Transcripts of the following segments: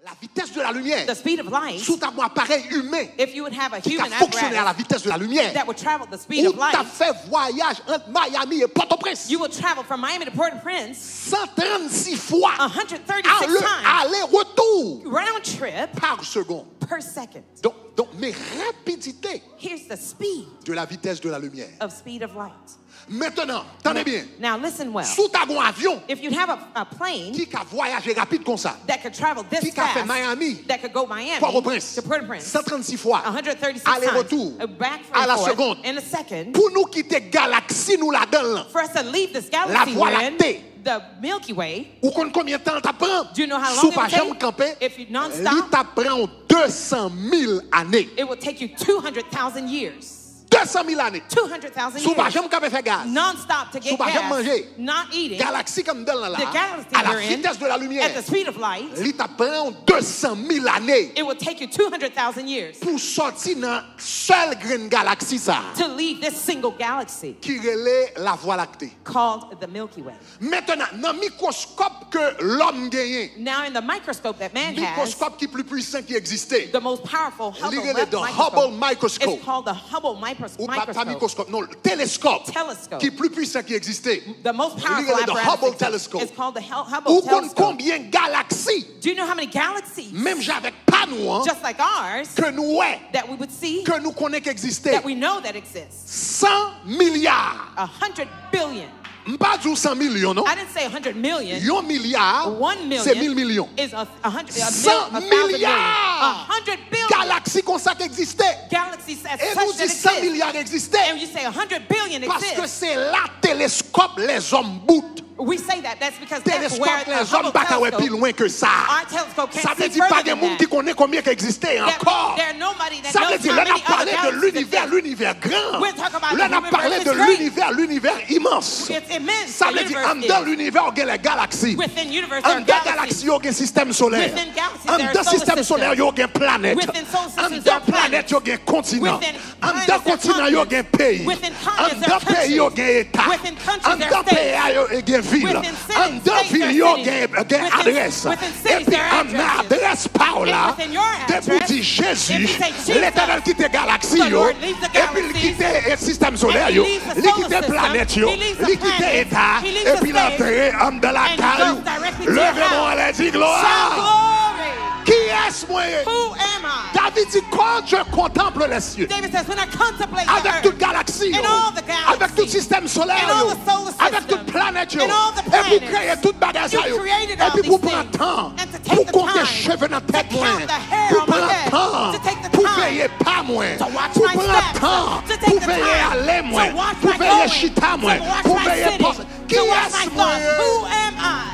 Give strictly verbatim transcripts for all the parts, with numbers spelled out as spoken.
La vitesse de la lumière. The speed of light. Sous ta appareil humain. If you would have a qui human a fonctionné à la apparatus vitesse de la lumière. that would travel the speed Ou of light. t'as fait voyage entre Miami et Port-au-Prince. You will travel from Miami to Port-au-Prince. cent trente-six fois. one hundred thirty-six Aller, times. aller-retour. Round trip. Par seconde. Per second. Donc, donc, mais rapidité. Here's the speed. De la vitesse de la lumière. Of speed of light. Maintenant, tenez bien. Now listen well. Sous ta gon avion. If you have a, a plane. Qui a voyagé rapide comme ça. That could travel this qui fast. Qui a fait Miami. That could go Miami. Port-au-Prince. To Port-au-Prince. cent trente-six fois. one hundred thirty-six aller-retour. times. Back à la forth, seconde. in a second. Pour nous quitter galaxie nous la donne. For us to leave this galaxy. La voie lactée. The Milky Way. Ou combien de temps t'apprend? Do you know how long it will take? Camper, if you non-stop, il t'apprend deux cent mille années. It will take you two hundred thousand years. deux cent mille années. two hundred thousand years. Gaz. Non-stop to get gas. Manger. Not eating. Galaxie comme dans la, the galaxy à la we're vitesse in, de la lumière. At the speed of light. Il t'apprend deux cent mille années. It will take you two hundred thousand years. Pour sortir dans seule grande galaxie ça. To leave this single galaxy. Qui relaie la voie lactée. Called the Milky Way. Maintenant, dans le microscope que l'homme gagne. Now in the microscope that man has. Microscope qui est plus puissant qui existait. The most powerful Hubble microscope. Hubble microscope. It's called the Hubble microscope. Microscope. Non, le télescope. Telescope. Qui est plus puissant qui existait. The most powerful the Hubble telescope. It's called the Hubble Ou telescope. combien de galaxies? Do you know how many galaxies? Même j'avais pas nous, hein, just like ours. Que nous ouais. That we would see. Que nous connaissons qu'exister. That we know that exists. cent milliards. A hundred billion. Pas du cent millions, non? I didn't say a hundred million. Un milliard, c'est mille millions. Is a, a hundred, a cent milliards. A hundred billion. Galaxies comme ça qui existaient. Galaxies as Et such nous that dit cent exist. milliards existaient. And you say a hundred billion Parce exists. que c'est là télescope les hommes boutent. We say that. That's because that's Télescope where the les hommes pas qu'à plus loin que ça. Our telescope can't Ça veut see dire pas further de than monde qui that. connaît combien qui existait encore. There are nobody that Ça veut knows dire how là many on a parlé other de galaxies l'univers, exist. l'univers grand. We're talking about Là the on a parlé universe de is great. l'univers, l'univers immense. It's immense. Ça The veut dire universe en dedans is. l'univers on a les galaxies. Within universe En there are dedans galaxies. galaxies il y a un système solaire. Within galaxies En there are dedans solar système systems. solaire il y a un planète. Within solar En systems there dedans are planète il y a un continent. Within En dedans continent il y a un pays. Within En continents dedans there are pays il y a un countries. état. Within countries En there dedans are pays il y a une ville. Within cities, En dedans states, ville il y there a are cities. une Within- adresse. within Et cities, puis there are en addresses. adresse par là, within your depuis address, dit Jésus, if you say Jesus, l'éternel quitte galaxie the yo, Lord leaves the et puis il galaxies, quitte le système solaire and he yo, leaves the il solar quitte system, planète yo, he leaves the il quitte planet, état, he leaves et the puis il state, entre en de la and he caille. goes directly to your Levez-moi house. la dit Shout gloire. glory. Qui est-ce moi? Who am I? David dit quand je contemple les cieux, David says, when I contemplate the avec earth, toute galaxie, and yo, all the galaxies, avec tout système solaire, and all yo, the solar avec system, toute planète, yo, and all the et pour planets, créer toute bagage, you yo, created et all puis pour these prendre things, temps, and to take pour the compter time, cheveux dans la tête, to moi, count the hair pour on my prendre head, temps, to take the pour time, veiller pas moi, to watch pour my prendre steps, temps, to take pour the veiller time, aller moi, to watch pour my veiller going, chita moi, to watch pour my veiller sitting, penser. Qui to watch est-ce my moi? thoughts. Who am I?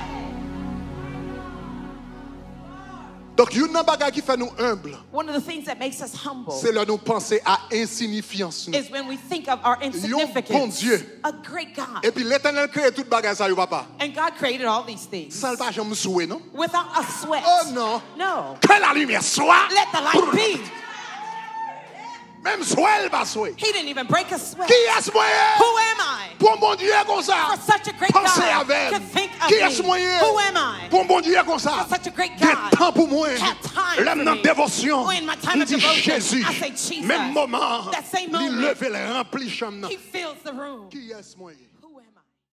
Donc, une bagage qui fait nous humbles, One of the things that makes us humble c'est là nous penser à insignifiance. is when we think of our bon insignificance. Dieu. A great God. Et puis l'éternel crée toute bagage ça, yo papa. And God created all these things Sans pas jamais souhaiter, non? without a sweat. Oh non. No. Que la lumière soit. Let the light be. Même souhait, pas souhait. He didn't even break a sweat. Qui est-ce moi? Who am I? Pour mon Dieu comme ça. For such a great Pensez God avec. to think of Qui est-ce me. moi? Who am I? Pour mon Dieu comme ça. For such a great Des God. temps pour moi. Have time L'homme for dans me. dévotion. Oh, in my time Il of dit devotion, Jésus. I say Jesus. Même moment. That same Il moment. lève les remplis chambre. He fills the room. Qui est-ce moi?